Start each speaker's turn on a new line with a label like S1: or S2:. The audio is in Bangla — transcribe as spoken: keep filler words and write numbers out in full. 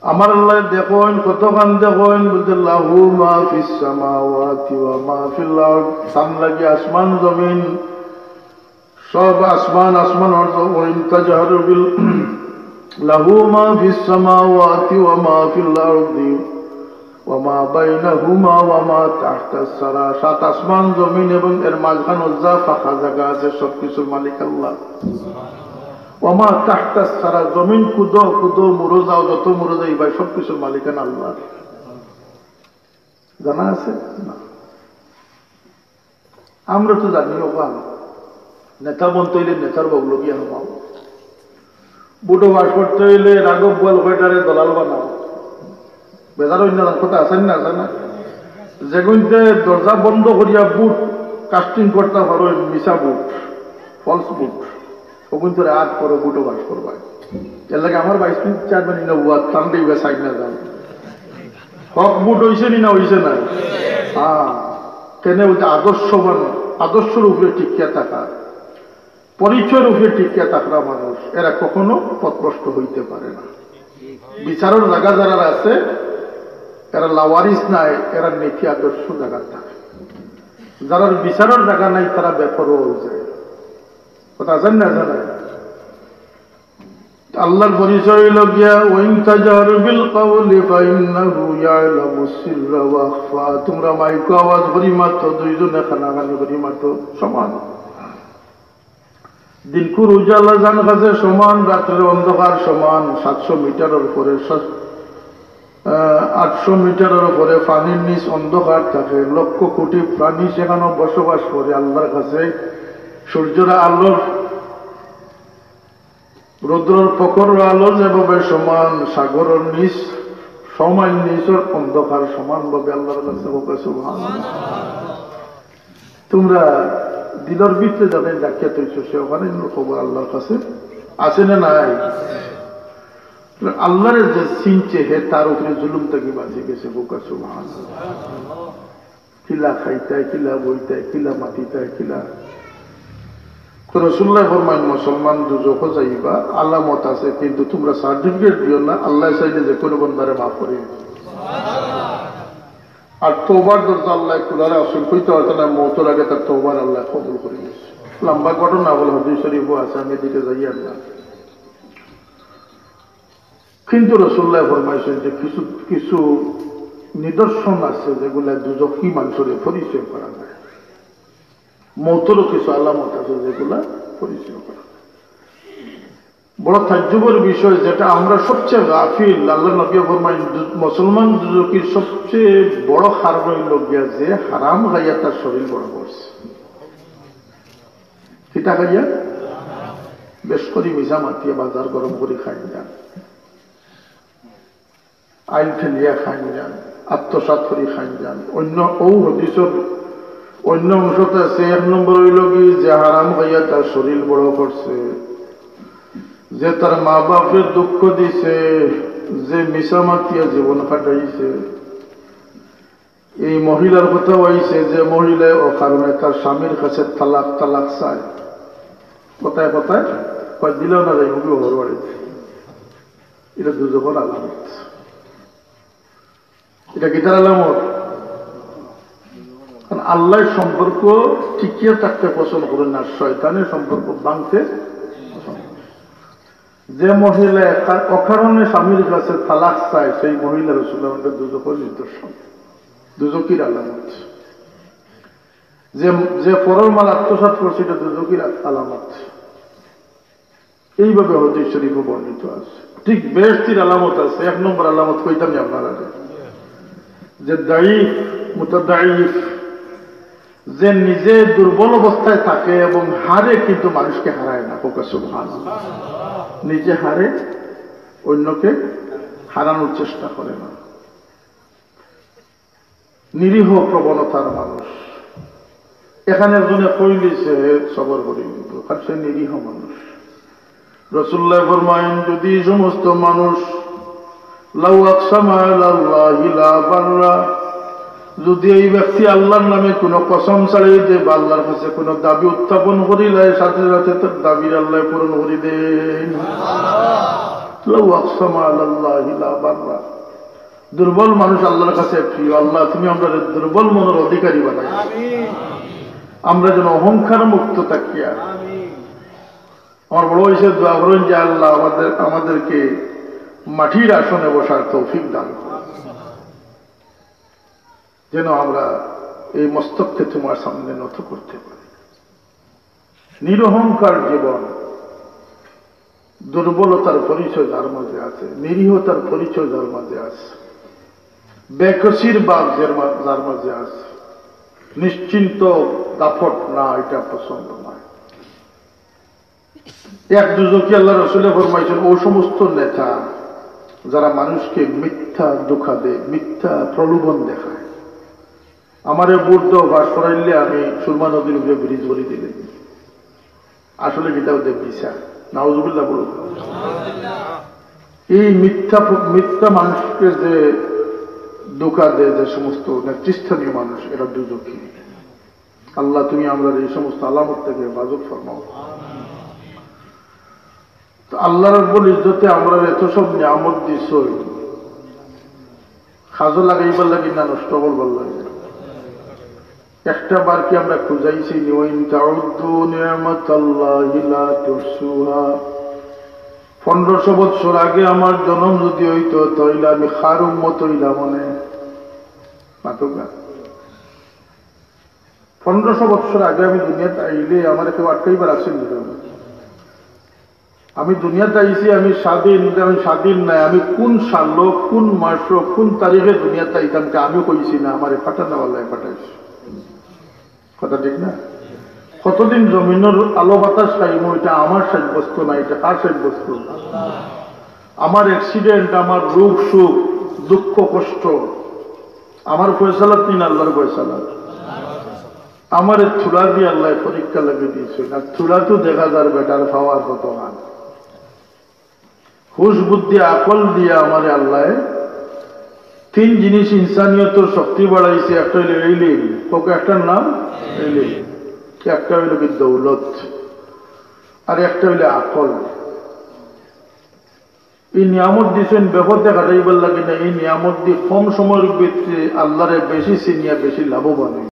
S1: আমার আল্লাহ দেখুন কতখান দেখুন বলতে লাহু মা ফিস সামাওয়াতি ওয়া মা ফিল আরদ, সাম লাগি আসমান জমিন সব আসমান আসমান অর্থ ওয়াইন তাজহারু বিল লাহু মা ফিস সামাওয়াতি ওয়া মা ফিল আরদি ওয়া মা বাইনাহুমা ওয়া মা তাহতাস সারা, সাত আসমান জমিন এবং এর মাঝখানে যা ফাঁকা জায়গা আছে সবকিছুর মালিক আল্লাহ। ওয়া মা তাহতাস সারা, জমিন কুদো কুদো মুড়ো যাও যত মুড়ো যাই ভাই সবকিছুর মালিকানা আল্লাহ। জানা আছে না? আমরা তো জানি ওখান নেতা বলতে হইলে নেতার বগলো গিয়ে হবাও, বুটো বাস করতে হইলে রাঘব বল কয়টারে দলাল বানাও, বেজার অন্য কথা আছেন না আছে না? যেগুনতে দরজা বন্ধ করিয়া বুট কাস্টিং করতে পারো মিশা বুট ফলস বুট, ওগুন তোরে আট করো বুটো বাস করবা। এর লাগে আমার বাইশ মিনিট চেয়ারম্যান না বুয়া তান্ডে সাইড না যান হক বুট হইছে নি না হইছে না? হ্যাঁ, কেন বলতে আদর্শবান আদর্শের উপরে টিকিয়া থাকা, পরিচয়ের উপরে টিকিয়া থাকরা মানুষ এরা কখনো পথভ্রষ্ট হইতে পারে না। বিচারের জায়গা যারা আছে এরা লাওয়ারিস নাই, এরা নীতি আদর্শ জায়গা থাকে। যারা বিচারের জায়গা নাই তারা বেপরোয়া হয়ে যায়। কথা আছেন না জানা? আল্লাহর পরিচয় হইল গিয়া ওয়াইন তাজহারু বিল কাওলি ফাইন্নাহু ইয়ালামুস সিররা ওয়া আখফা, তোমরা মাইক আওয়াজ করি মাত্র দুইজনে খানাখানি করি মাত্র সমান। দিনকুর উজালা জান কাছে সমান, রাত্রের অন্ধকার সমান। সাতশো মিটারের উপরে আটশো মিটারের উপরে পানির নিচ অন্ধকার থাকে, লক্ষ কোটি প্রাণী সেখানে বসবাস করে। আল্লাহর কাছে সূর্যের আলোর রৌদ্রের প্রখর আলো যেভাবে সমান, সাগরের নিচ সমান নিচের অন্ধকার সমান ভাবে আল্লাহর কাছে সুবহানাল্লাহ। তোমরা দিলের ভিতরে যাদের ডাকিয়া তৈছো সে ওখানে খবর আল্লাহর কাছে আছে না নাই? আল্লাহরে যে চিনছে হে তার উপরে জুলুম থেকে বাঁচে গেছে বোকা সুবহানাল্লাহ। কিলা খাইতায়, কিলা বইতায়, কিলা মাটিতায়, কিলা রাসূলুল্লাহ ফরমান মুসলমান দুজখ যাইবা আলামত আছে, কিন্তু তোমরা সার্টিফিকেট দিও না। আল্লাহ চাইলে যে কোনো বান্দারে মাফ করে আর তওবার দরজা আল্লাহ খোলার আসল কইতে হতো না, মওতের আগে তার তওবার আল্লাহ কবুল করে নিয়েছে। লম্বা ঘটনা বলে হাদিস শরীফ আছে, আমি দিকে যাই না। কিন্তু রাসূলুল্লাহ ফরমাইছেন যে কিছু কিছু নিদর্শন আছে যেগুলা দুজখী মানুষের পরিচয় করা যায়, মওতেরও কিছু আলামত আছে যেগুলা পরিচয় করা। বড় তাজ্জুবের বিষয় যেটা আমরা সবচেয়ে গাফিল, আল্লাহ নবী ফরমাইন মুসলমান দুজখীর সবচেয়ে বড় কারণ হইল গিয়া যে হারাম খাইয়া তার শরীর বড় করছে। কিতা খাইয়া? বেশ করি মিজা মাতিয়ে বাজার গরম করে খাই যান, আইন ঠেলিয়া খাই যান, আত্মসাৎ করে খাই যান। অন্য ও হদিসের অন্য অংশতে আছে এক নম্বর হইল কি যে হারাম খাইয়া তার শরীর বড় করছে, যে তার মা বাপের দুঃখ দিছে, যে মিশামাতিয়া জীবন কাটাইছে। এই মহিলার কথা হইছে যে মহিলা ও কারণে তার স্বামীর কাছে তালাক তালাক চায়, কথায় কথায় কয় দিলেও না যাই মুখে ঘর বাড়িতে। এটা দুজনের আলামত। এটা কিতার আলামত? কারণ আল্লাহর সম্পর্ক টিকিয়ে থাকতে পছন্দ করেন না, শয়তানের সম্পর্ক ভাঙতে। যে মহিলা অকারণে স্বামীর কাছে তালাক চায় সেই মহিলা রাসূলুল্লাহ দুজকের নিদর্শন, দুজকির আলামত। যে যে পরের মাল আত্মসাৎ করছে এটা দুজকির আলামত। এইভাবে হাদিস শরীফে বর্ণিত আছে। ঠিক বেহেশতের আলামত আছে। এক নম্বর আলামত কইতাম আপনারা যে দাঈফ মুতাদাঈফ, যে নিজে দুর্বল অবস্থায় থাকে এবং হারে কিন্তু মানুষকে হারায় না। সুবহানাল্লাহ। নিজে হারে, অন্যকে হারানোর চেষ্টা করে না। নিরীহ প্রবণতার মানুষ। এখানে একজনে কইলিছে সবর করি, সে নিরীহ মানুষ। রাসূলুল্লাহ ফরমায়েন যদি সমস্ত মানুষ লাউ আকসামা আলাল্লাহি লা বাররা, যদি এই ব্যক্তি আল্লাহর নামে কোন কসম ছাড়াই দে বা আল্লাহর কাছে কোন দাবি উত্থাপন করিলে সাথে সাথে তার দাবির আল্লাহ পূরণ করে দেন। লাউ আকসামা আলাল্লাহি লা বাররা। দুর্বল মানুষ আল্লাহর কাছে প্রিয়। আল্লাহ তুমি আমরা দুর্বল মনের অধিকারী বানাই, আমরা যেন অহংকার মুক্ত থাকিয়া। আমার বড় হয়েছে দোয়া করেন যে আল্লাহ আমাদের আমাদেরকে মাটির আসনে বসার তৌফিক দান করুন, যেন আমরা এই মস্তককে তোমার সামনে নত করতে পারি। নিরহংকার জীবন, দুর্বলতার পরিচয় যার মাঝে আছে, নিরীহতার পরিচয় যার মাঝে আছে, বেকসির বাদ যার মাঝে আছে, নিশ্চিন্ত দাপট না, এটা পছন্দ নয়। এক দুজকি আল্লাহ রসুলে ফরমাইছেন ও সমস্ত নেতা যারা মানুষকে মিথ্যা ধোঁকা দেয়, মিথ্যা প্রলোভন দেখায়। আমার বুট দাও বাস করাইলে আমি সুরমা নদীর উপরে ব্রিজ বলি দিলে, আসলে কিতাব দেব দিশা নাউজুবিল্লাহ বলুন। এই মিথ্যা মিথ্যা মানুষকে যে ধোঁকা দেয়, যে সমস্ত নেতৃস্থানীয় মানুষ, এরা দুজকি। আল্লাহ তুমি আমরা এই সমস্ত আলামত থেকে হেফাজত ফরমাও। আল্লাহ রাব্বুল ইজ্জতে আমরা এত সব নিয়ামত দিছই, খাজো লাগাইবার লাগি না নষ্ট করবার লাগে। একটা বার কি আমরা খুঁজাইছি ওয়াইন তাউদ্দু নিয়ামাতাল্লাহি লা তুহসুহা। পনেরোশো বৎসর আগে আমার জন্ম যদি হইতো তাইলে আমি খার উম্মত হইলাম মনে মাতকা। পনেরোশো বৎসর আগে আমি দুনিয়াতে আইলে আমার কেউ আটকাইবার আসেন। আমি দুনিয়াতে আইছি, আমি স্বাধীন, আমি স্বাধীন নাই। আমি কোন সাল, কোন মাস, কোন তারিখে দুনিয়াতে আইতাম আমি কইছি না, আমার পাঠানোয়াল্লাহ পাঠাইছি। কথা ঠিক না? কতদিন জমিনের আলো বাতাস খাইম, এটা আমার সাব্যস্ত না, এটা কার সাব্যস্ত? আমার অ্যাক্সিডেন্ট, আমার রোগ সুখ, দুঃখ কষ্ট, আমার ফয়সালা তিন আল্লাহর ফয়সালা। আমার থুলা দিয়ে আল্লাহ পরীক্ষা লাগিয়ে দিয়েছে, আর থুলা তো দেখা যার বেটার পাওয়ার কত না। হুশ বুদ্ধি আকল দিয়ে আমার আল্লাহ তিন জিনিস ইনসানিয়তর শক্তি বাড়াইছে। একটা হইল ইলম, ওকে একটার নাম ইলম, একটা হইল কি দৌলত, আর একটা হইলে আকল। এই নিয়ামত দিচ্ছেন ব্যাপারটা কাটাইবার লাগে না। এই নিয়ামত দিয়ে কম সময়ের ভিত্তিতে আল্লাহরে বেশি সিনিয়া বেশি লাভবান।